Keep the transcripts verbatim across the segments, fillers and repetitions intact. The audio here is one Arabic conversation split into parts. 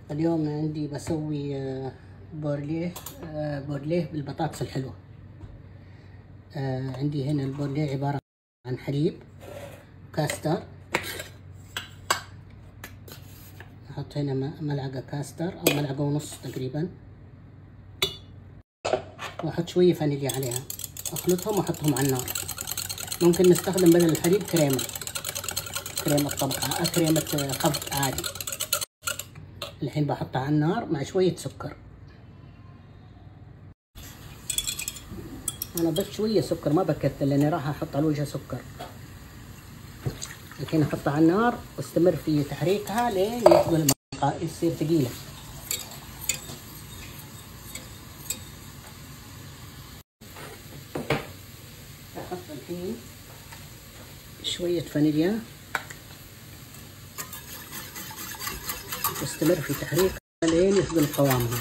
اليوم عندي بسوي بورليه بورليه بالبطاطس الحلوة. عندي هنا البورليه عبارة عن حليب كاستر، احط هنا ملعقة كاستر او ملعقة ونص تقريبا، واحط شوية فانيليا عليها، اخلطهم واحطهم على النار. ممكن نستخدم بدل الحليب كريمة كريمة طبخ كريمة خفق عادي. الحين بحطها على النار مع شوية سكر. انا بس شوية سكر ما بكثر لاني راح احط على وجهها سكر. الحين احطها على النار واستمر في تحريكها لين يثقل يصير ثقيلة. احط الحين شوية فانيليا واستمر في تحريكها لين يثقل قوامها.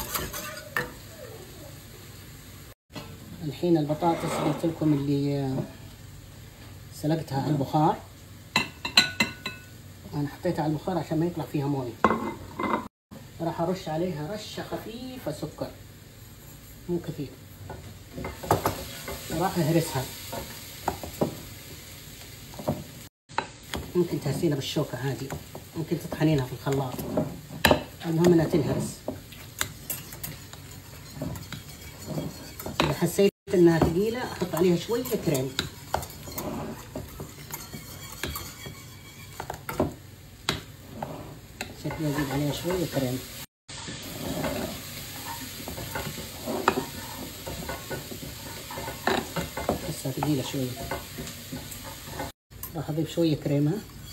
الحين البطاطس قلت لكم اللي سلقتها على البخار، انا حطيتها على البخار عشان ما يطلع فيها مويه. راح ارش عليها رشه خفيفه سكر مو كثير، وراح اهرسها. ممكن تهرسينها بالشوكه عادي، ممكن تطحنينها في الخلاط، المهم انها تنهرس. اذا حسيت انها ثقيله احط عليها شويه كريم. شكلي ازيد عليها شويه كريم. لسه ثقيله شويه، راح اضيف شويه كريمه.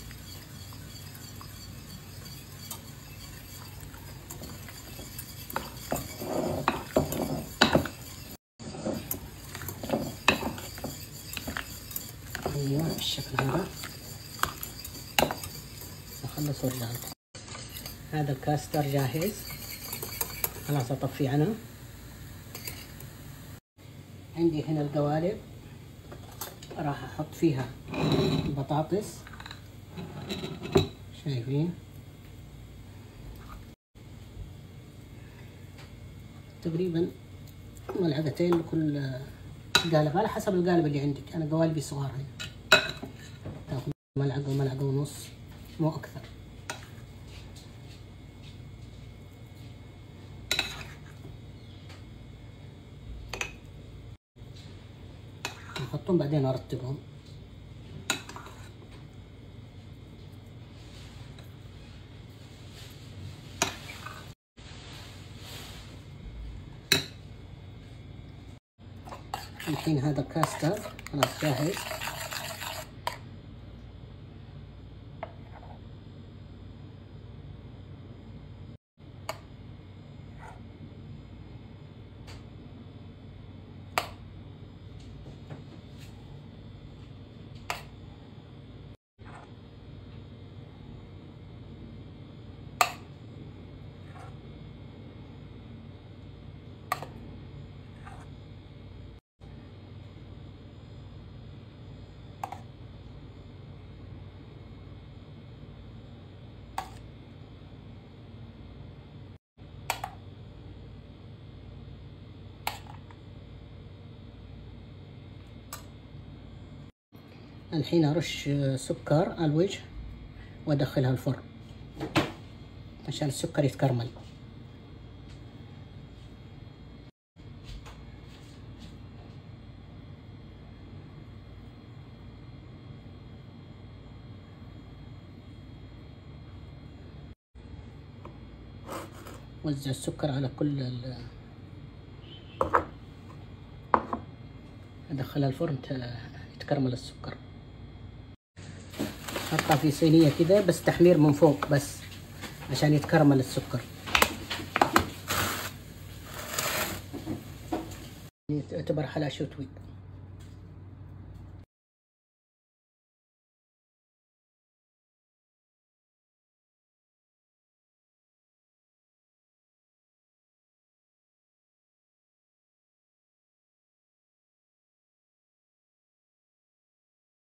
ايوه بالشكل هذا. اخلص وارجع لكم. هذا الكاستر جاهز، خلاص اطفيه انا. عندي هنا القوالب راح احط فيها البطاطس، شايفين تقريبا ملعقتين لكل قالب على حسب القالب اللي عندك. انا قوالبي صغار هنا، تاخذ ملعقه وملعقه ونص مو اكثر. نحطهم بعدين ارتبهم. الحين هذا الكاستر خلاص جاهز. الحين ارش سكر على الوجه وادخلها الفرن عشان السكر يتكرمل. وزع السكر على كل ال ادخلها الفرن يتكرمل السكر. حطها في صينية كذا بس تحمير من فوق بس عشان يتكرمل السكر. يعتبر حلا شتوي.